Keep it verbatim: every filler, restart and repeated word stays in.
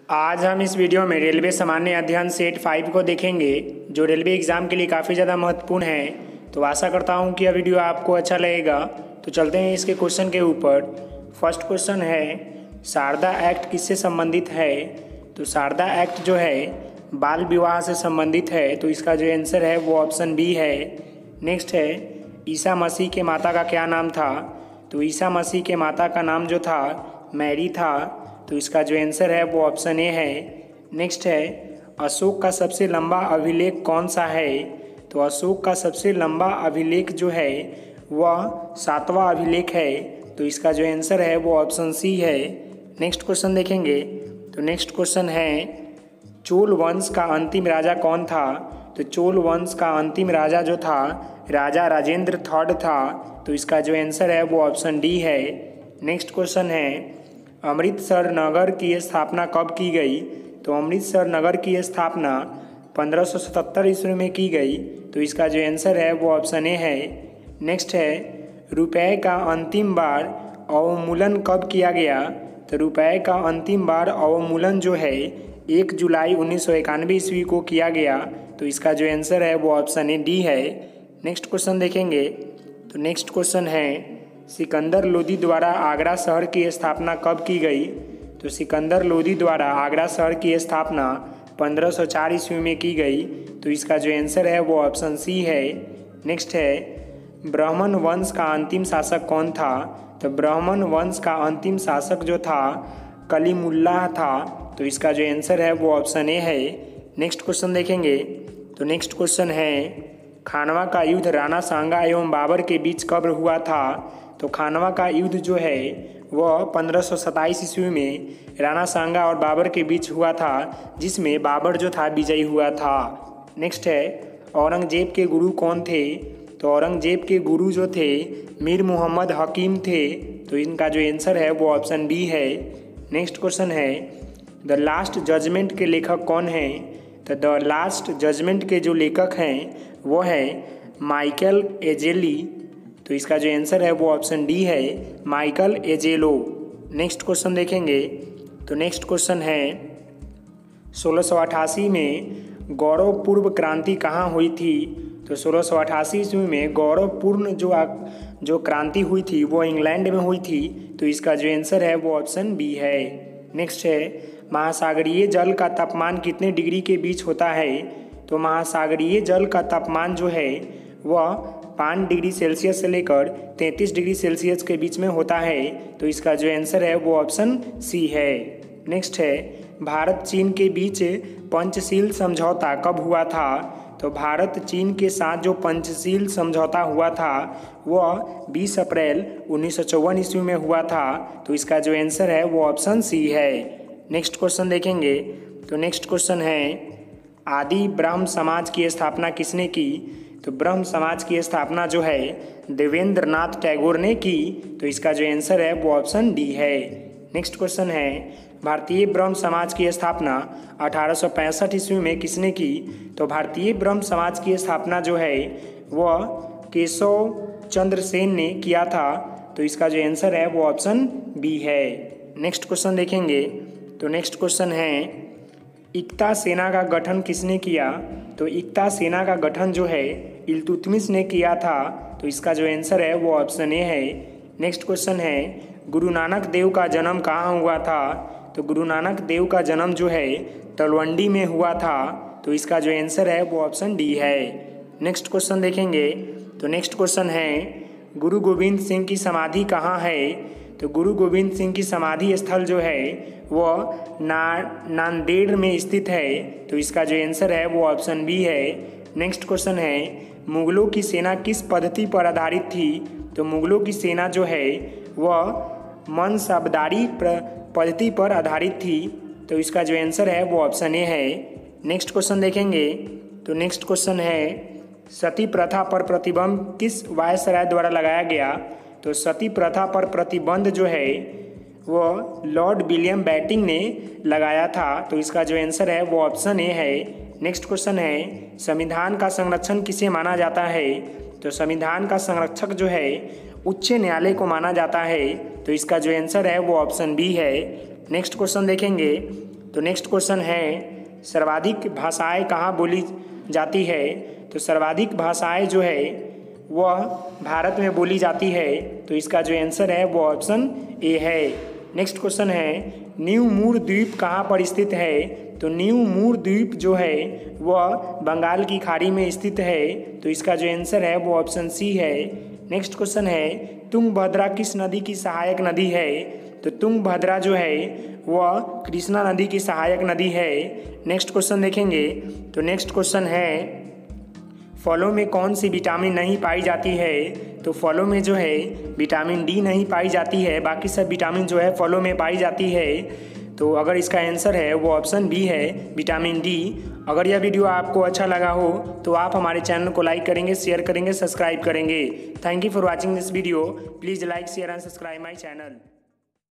आज हम इस वीडियो में रेलवे सामान्य अध्ययन सेट फाइव को देखेंगे, जो रेलवे एग्ज़ाम के लिए काफ़ी ज़्यादा महत्वपूर्ण है। तो आशा करता हूँ कि यह वीडियो आपको अच्छा लगेगा। तो चलते हैं इसके क्वेश्चन के ऊपर। फर्स्ट क्वेश्चन है, शारदा एक्ट किससे संबंधित है? तो शारदा एक्ट जो है बाल विवाह से संबंधित है, तो इसका जो आंसर है वो ऑप्शन बी है। नेक्स्ट है, ईसा मसीह के माता का क्या नाम था? तो ईसा मसीह के माता का नाम जो था मैरी था, तो इसका जो आंसर है वो ऑप्शन ए है। नेक्स्ट है, अशोक का सबसे लंबा अभिलेख कौन सा है? तो अशोक का सबसे लंबा अभिलेख जो है वह सातवां अभिलेख है, तो इसका जो आंसर है वो ऑप्शन सी है। नेक्स्ट क्वेश्चन देखेंगे। तो नेक्स्ट क्वेश्चन है, चोल वंश का अंतिम राजा कौन था? तो चोल वंश का अंतिम राजा जो था राजा राजेंद्र थर्ड था, तो इसका जो आंसर है वो ऑप्शन डी है। नेक्स्ट क्वेश्चन है, अमृतसर नगर की स्थापना कब की गई? तो अमृतसर नगर की स्थापना पंद्रह सौ सतहत्तर ईस्वी में की गई, तो इसका जो आंसर है वो ऑप्शन ए है। नेक्स्ट है, रुपए का अंतिम बार अवमूलन कब किया गया? तो रुपए का अंतिम बार अवमूलन जो है एक जुलाई उन्नीस सौ इक्यानवे ईस्वी को किया गया, तो इसका जो आंसर है वो ऑप्शन ए डी है। नेक्स्ट क्वेश्चन देखेंगे। तो नेक्स्ट क्वेश्चन है, सिकंदर लोदी द्वारा आगरा शहर की स्थापना कब की गई? तो सिकंदर लोदी द्वारा आगरा शहर की स्थापना पंद्रह सौ चार ईस्वी में की गई, तो इसका जो आंसर है वो ऑप्शन सी है। नेक्स्ट है, ब्राह्मण वंश का अंतिम शासक कौन था? तो ब्राह्मण वंश का अंतिम शासक जो था कलीमुल्लाह था, तो इसका जो आंसर है वो ऑप्शन ए है। नेक्स्ट क्वेश्चन देखेंगे। तो नेक्स्ट क्वेश्चन है, खानवा का युद्ध राणा सांगा एवं बाबर के बीच कब हुआ था? तो खानवा का युद्ध जो है वह पंद्रह सौ सत्ताईस ईस्वी में राणा सांगा और बाबर के बीच हुआ था, जिसमें बाबर जो था विजयी हुआ था। नेक्स्ट है, औरंगजेब के गुरु कौन थे? तो औरंगजेब के गुरु जो थे मीर मोहम्मद हकीम थे, तो इनका जो आंसर है वो ऑप्शन बी है। नेक्स्ट क्वेश्चन है, द लास्ट जजमेंट के लेखक कौन हैं? तो द लास्ट जजमेंट के जो लेखक हैं वो है माइकल एंजेलो, तो इसका जो आंसर है वो ऑप्शन डी है, माइकल एंजेलो। नेक्स्ट क्वेश्चन देखेंगे। तो नेक्स्ट क्वेश्चन है, सोलह सौ अट्ठासी में गौरवपूर्ण क्रांति कहाँ हुई थी? तो सोलह सौ अट्ठासी ईस्वी में गौरवपूर्ण जो जो क्रांति हुई थी वो इंग्लैंड में हुई थी, तो इसका जो आंसर है वो ऑप्शन बी है। नेक्स्ट है, महासागरीय जल का तापमान कितने डिग्री के बीच होता है? तो महासागरीय जल का तापमान जो है वह पाँच डिग्री सेल्सियस से लेकर तैंतीस डिग्री सेल्सियस के बीच में होता है, तो इसका जो आंसर है वो ऑप्शन सी है। नेक्स्ट है, भारत चीन के बीच पंचशील समझौता कब हुआ था? तो भारत चीन के साथ जो पंचशील समझौता हुआ था वह बीस अप्रैल उन्नीस सौ चौवन ईस्वी में हुआ था, तो इसका जो आंसर है वो ऑप्शन सी है। नेक्स्ट क्वेश्चन देखेंगे। तो नेक्स्ट क्वेश्चन है, आदि ब्रह्म समाज की स्थापना किसने की? तो ब्रह्म समाज की स्थापना जो है देवेंद्र नाथ टैगोर ने की, तो इसका जो आंसर है वो ऑप्शन डी है। नेक्स्ट क्वेश्चन है, भारतीय ब्रह्म समाज की स्थापना अठारह सौ पैंसठ ईस्वी में किसने की? तो भारतीय ब्रह्म समाज की स्थापना जो है वह केशव चंद्र सेन ने किया था, तो इसका जो आंसर है वो ऑप्शन बी है। नेक्स्ट क्वेश्चन देखेंगे। तो नेक्स्ट क्वेश्चन है, इक्ता सेना का गठन किसने किया? तो इक्ता सेना का गठन जो है इल्तुतमिश ने किया था, तो इसका जो आंसर है वो ऑप्शन ए है। नेक्स्ट क्वेश्चन है, गुरु नानक देव का जन्म कहाँ हुआ था? तो गुरु नानक देव का जन्म जो है तलवंडी में हुआ था, तो इसका जो आंसर है वो ऑप्शन डी है। नेक्स्ट क्वेश्चन देखेंगे। तो नेक्स्ट क्वेश्चन है, गुरु गोविंद सिंह की समाधि कहाँ है? तो गुरु गोविंद सिंह की समाधि स्थल जो है वह ना नांदेड़ में स्थित है, तो इसका जो आंसर है वो ऑप्शन बी है। नेक्स्ट क्वेश्चन है, मुगलों की सेना किस पद्धति पर आधारित थी? तो मुगलों की सेना जो है वह मनसबदारी पद्धति पर आधारित थी, तो इसका जो आंसर है वो ऑप्शन ए है। नेक्स्ट क्वेश्चन देखेंगे। तो नेक्स्ट क्वेश्चन है, सती प्रथा पर प्रतिबंध किस वायसराय द्वारा लगाया गया? तो सती प्रथा पर प्रतिबंध जो है वो लॉर्ड विलियम बैटिंग ने लगाया था, तो इसका जो आंसर है वो ऑप्शन ए है। नेक्स्ट क्वेश्चन है, संविधान का संरक्षण किसे माना जाता है? तो संविधान का संरक्षक जो है उच्च न्यायालय को माना जाता है, तो इसका जो आंसर है वो ऑप्शन बी है। नेक्स्ट क्वेश्चन देखेंगे। तो नेक्स्ट क्वेश्चन है सर्वाधिक भाषाएं कहाँ बोली जाती है। तो सर्वाधिक भाषाएं जो है वह भारत में बोली जाती है। तो इसका जो आंसर है वो ऑप्शन ए है। नेक्स्ट क्वेश्चन है न्यू मूर द्वीप कहाँ पर स्थित है। तो न्यू मूर द्वीप जो है वह बंगाल की खाड़ी में स्थित है। तो इसका जो आंसर है वो ऑप्शन सी है। नेक्स्ट क्वेश्चन है तुंगभद्रा किस नदी की सहायक नदी है। तो तुंगभद्रा जो है वह कृष्णा नदी की सहायक नदी है। नेक्स्ट क्वेश्चन देखेंगे। तो नेक्स्ट क्वेश्चन है फलों में कौन सी विटामिन नहीं पाई जाती है। तो फलों में जो है विटामिन डी नहीं पाई जाती है, बाकी सब विटामिन जो है फलों में पाई जाती है। तो अगर इसका आंसर है वो ऑप्शन बी है, विटामिन डी। अगर यह वीडियो आपको अच्छा लगा हो तो आप हमारे चैनल को लाइक करेंगे, शेयर करेंगे, सब्सक्राइब करेंगे। Thank you for watching this video. Please like share and subscribe my channel.